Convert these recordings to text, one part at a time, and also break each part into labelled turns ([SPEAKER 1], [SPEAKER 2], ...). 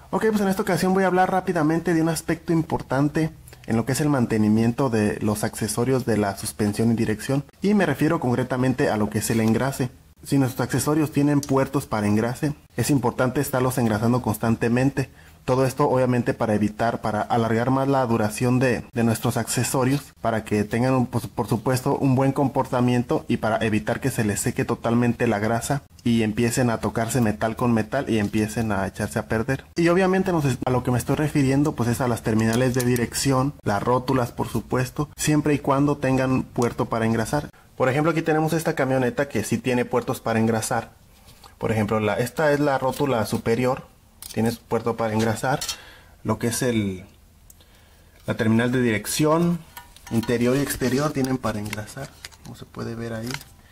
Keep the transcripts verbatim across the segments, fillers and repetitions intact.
[SPEAKER 1] Ok, pues en esta ocasión voy a hablar rápidamente de un aspecto importante en lo que es el mantenimiento de los accesorios de la suspensión y dirección, y me refiero concretamente a lo que es el engrase. Si nuestros accesorios tienen puertos para engrase, es importante estarlos engrasando constantemente. Todo esto obviamente para evitar, para alargar más la duración de, de nuestros accesorios, para que tengan un, pues, por supuesto un buen comportamiento y para evitar que se les seque totalmente la grasa y empiecen a tocarse metal con metal y empiecen a echarse a perder. Y obviamente no sé, a lo que me estoy refiriendo pues es a las terminales de dirección, las rótulas por supuesto, siempre y cuando tengan puerto para engrasar. Por ejemplo, aquí tenemos esta camioneta que sí tiene puertos para engrasar. Por ejemplo, la, esta es la rótula superior. Tienes puerto para engrasar, lo que es el la terminal de dirección, interior y exterior tienen para engrasar, como se puede ver ahí.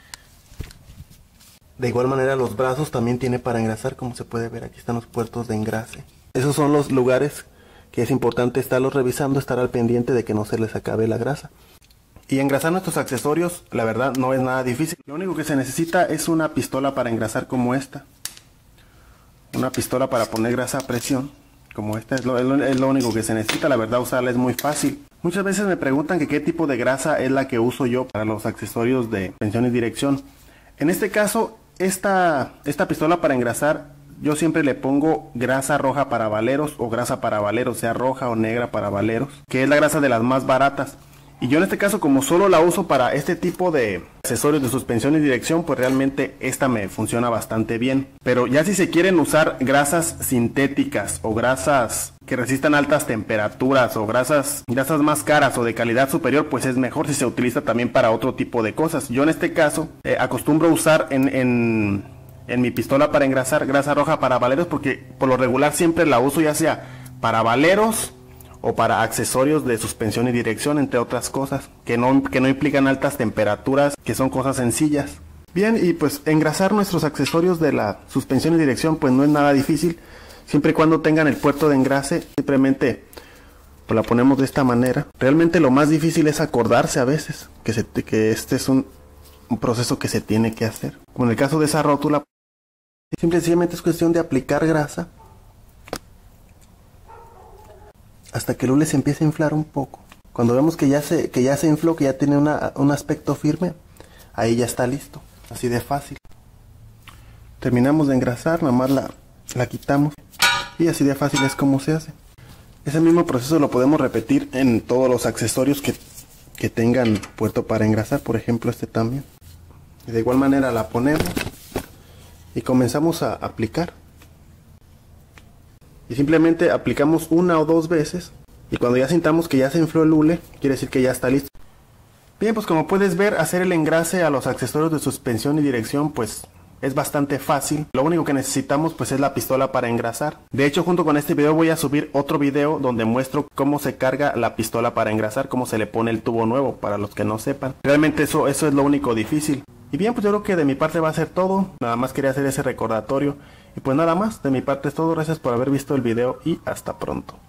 [SPEAKER 1] De igual manera los brazos también tiene para engrasar, como se puede ver, aquí están los puertos de engrase. Esos son los lugares que es importante estarlos revisando, estar al pendiente de que no se les acabe la grasa. Y engrasar nuestros accesorios, la verdad, no es nada difícil. Lo único que se necesita es una pistola para engrasar como esta. Una pistola para poner grasa a presión como esta, es lo, es lo único que se necesita. La verdad, usarla es muy fácil. Muchas veces me preguntan que qué tipo de grasa es la que uso yo para los accesorios de suspensión y dirección. En este caso, esta, esta pistola para engrasar, yo siempre le pongo grasa roja para valeros o grasa para valeros, sea roja o negra para valeros, que es la grasa de las más baratas. Y yo en este caso, como solo la uso para este tipo de accesorios de suspensión y dirección, pues realmente esta me funciona bastante bien. Pero ya si se quieren usar grasas sintéticas o grasas que resistan altas temperaturas o grasas, grasas más caras o de calidad superior, pues es mejor si se utiliza también para otro tipo de cosas. Yo en este caso eh, acostumbro usar en... en en mi pistola para engrasar grasa roja para valeros, porque por lo regular siempre la uso ya sea para valeros o para accesorios de suspensión y dirección, entre otras cosas, que no, que no implican altas temperaturas, que son cosas sencillas. Bien, y pues engrasar nuestros accesorios de la suspensión y dirección pues no es nada difícil, siempre y cuando tengan el puerto de engrase, simplemente pues la ponemos de esta manera. Realmente lo más difícil es acordarse a veces, que, se, que este es un, un proceso que se tiene que hacer. Como en el caso de esa rótula, simplemente es cuestión de aplicar grasa hasta que el hule se empiece a inflar un poco. Cuando vemos que ya se, que ya se infló, que ya tiene una, un aspecto firme, ahí ya está listo. Así de fácil. Terminamos de engrasar, nada más la, la quitamos. Y así de fácil es como se hace. Ese mismo proceso lo podemos repetir en todos los accesorios que, que tengan puerto para engrasar. Por ejemplo, este también. Y de igual manera la ponemos y comenzamos a aplicar. Y simplemente aplicamos una o dos veces. Y cuando ya sintamos que ya se infló el hule, quiere decir que ya está listo. Bien, pues como puedes ver, hacer el engrase a los accesorios de suspensión y dirección pues es bastante fácil. Lo único que necesitamos pues es la pistola para engrasar. De hecho, junto con este video voy a subir otro video donde muestro cómo se carga la pistola para engrasar, cómo se le pone el tubo nuevo, para los que no sepan. Realmente eso, eso es lo único difícil. Y bien, pues yo creo que de mi parte va a ser todo. Nada más quería hacer ese recordatorio. Y pues nada más, de mi parte es todo. Gracias por haber visto el video y hasta pronto.